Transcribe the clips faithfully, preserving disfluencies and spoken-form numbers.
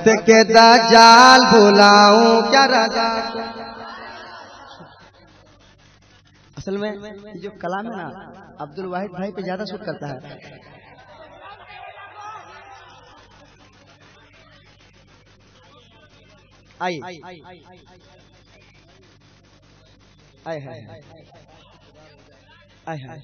वक्त के दज्जाल बुलाऊं क्या रजा। असल में जो कलाम है ना अब्दुल वाहिद भाई पे ज्यादा सूट करता है। आई आई है आई है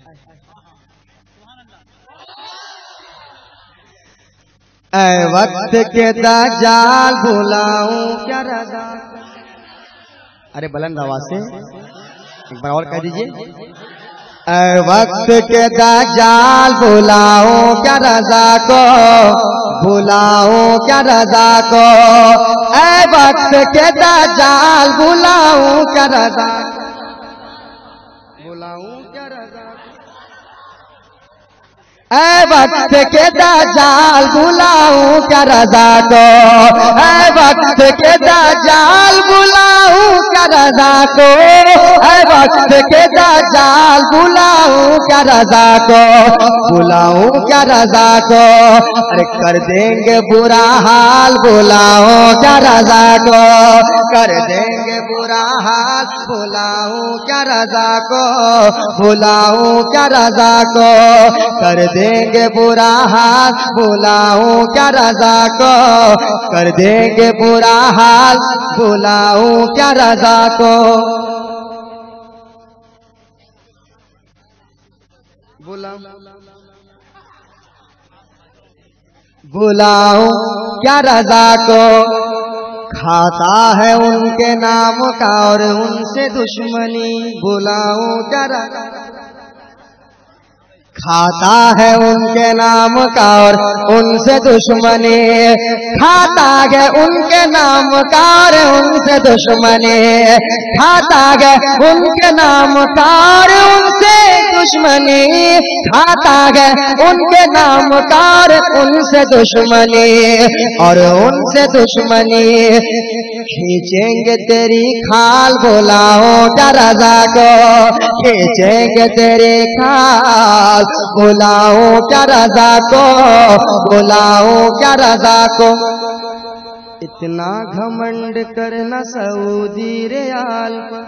ऐ वक्त के दज्जाल बुलाऊं क्या रजा। अरे बुलंद आवाज से एक बार और कह दीजिए। ऐ वक्त के दज्जाल बुलाऊं क्या रजा को, बुलाऊं क्या रजा को। ऐ वक्त के दज्जाल बुलाऊं क्या रजा, बुलाऊं क्या रजा। ऐ वक्त के दज्जाल बुलाऊं क्या रजा को। ऐ वक्त के दज्जाल बुलाऊं क्या रजा को। ऐ वक्त के दज्जाल बुलाऊं क्या रजा को, बुलाऊं क्या रजा को। अरे कर देंगे बुरा हाल बुलाऊं क्या रजा को, कर देंगे बुरा हाल बुलाऊं क्या रजा को, बुलाऊं क्या रजा को। कर देंगे बुरा हाल बुलाऊं क्या रजा को, कर देंगे बुरा हाल बुलाऊं क्या रजा को। बुलाऊं क्या रजा को। खाता है उनके नाम का और उनसे दुश्मनी, बुलाऊं क्या रजा। खाता है उनके नाम का और उनसे दुश्मनी, खाता है उनके नाम का और उनसे दुश्मनी, खाता है उनके नाम का और उनसे दुश्मनी, खाता है उनके नाम का और उनसे दुश्मनी और उनसे दुश्मनी। खींचेंगे तेरी खाल बुलाओ क्या रजा को, खींचेंगे तेरी खाल बुलाओ क्या रजा को, बुलाओ क्या रजा को। इतना घमंड करना सऊदी रियाल पर,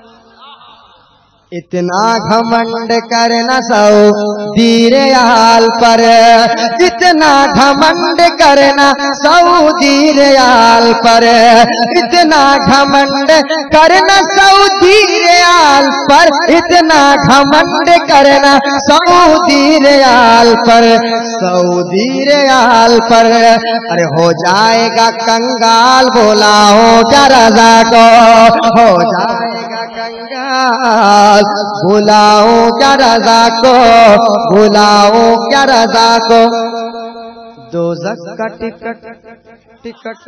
इतना घमंड करना सऊदी रियाल पर, इतना घमंड करना सऊदी रियाल पर, इतना घमंड करना सऊदी रियाल पर, इतना घमंड करना सऊदी रियाल पर, सऊदी रियाल पर। अरे हो जाएगा कंगाल बुलाओ क्या रजा को, हो जाएगा कंगाल बुलाओ क्या रजा को, बुलाओ क्या रजा को। दोज़ख का टिकट टिकट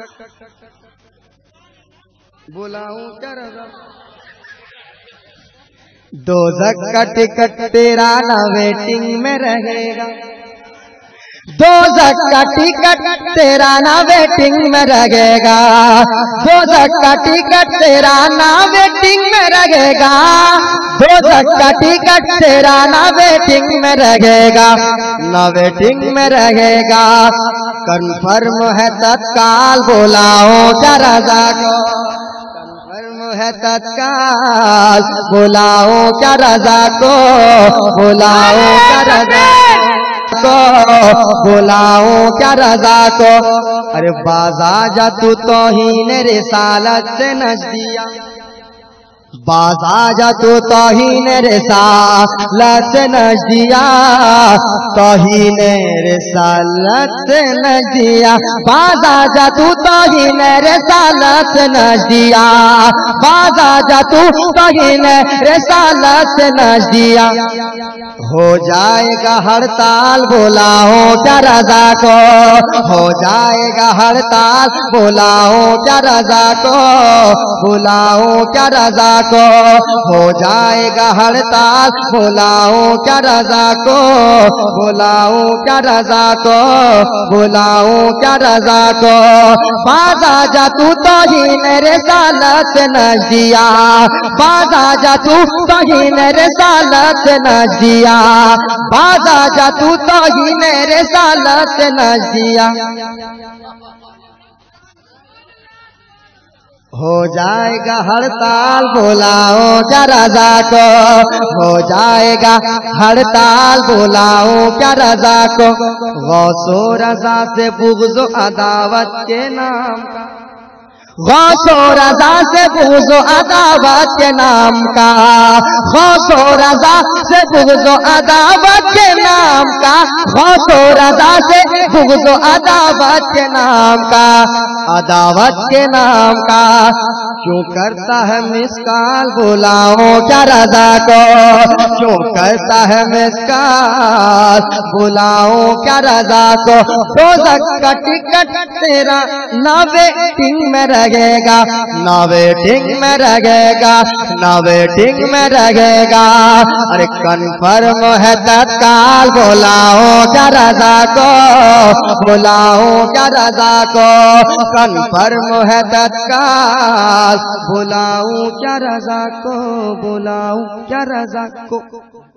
बुलाओ क्या रजा। दोज़ख का टिकट तेरा ना वेटिंग में रहेगा, दोज़ख का टिकट तेरा ना वेटिंग में रहेगा, दोज़ख का टिकट तेरा ना वेटिंग में रहेगा, दोज़ख का टिकट तेरा ना वेटिंग में रहेगा, ना वेटिंग में रहेगा। कन्फर्म है तत्काल बुलाओ क्या रजा को, कन्फर्म है तत्काल बुलाओ क्या रजा को, बुलाओ क्या रजा को, बुलाओ क्या रजा को। अरे बाजा जा तू तौहीन रिसालत से नजदिया, बाजा जा तू तौहीन रिसालत से नजदिया, तौहीन रिसालत से नजदिया, बाजा जा तू तौहीन रिसालत से नजदिया, बाजा जा तू तौहीन रिसालत से नजदिया। हो जाएगा हड़ताल बुलाओ क्या रजा को, हो जाएगा हड़ताल बुलाओ क्या रजा को, बुलाओ क्या रजा को। हो जाएगा हड़ताल बुलाओ क्या रजा को, बुलाओ क्या रजा को, बुलाओ क्या रजा को। बाजा जा तू तौहीन रिसालत से नजदिया, बाजा जा तू तौहीन रिसालत से नजदिया, बाजा जा तू तौहीन रिसालत से नजदिया। हो जाएगा हड़ताल बुलाओ क्या रजा को, हो जाएगा हड़ताल बुलाओ क्या रजा को, गौसो रजा से बुग़्ज़ो अदावत के नाम का, गौसो रजा से बुग़्ज़ो अदावत के नाम का, गौसो रजा से बुग़्ज़ो अदावत के नाम का, गौसो रजा से बुग़्ज़ो अदावत के नाम का, अदावत के नाम का। क्यों करता है मिसकाल बुलाओ क्या रजा को, क्यों करता है मिसकाल बुलाओ क्या रजा को, दोज़ख का टिकट तेरा ना वेटिंग में रहेगा, ना वेटिंग में रहेगा, ना वेटिंग में रहेगा। अरे कन्फर्म है तत्काल बुलाओ क्या रजा को, बुलाओ क्या रजा को, कन्फर्म है तत्काल बुलाऊं क्या रजा को, बुलाऊं क्या रजा को।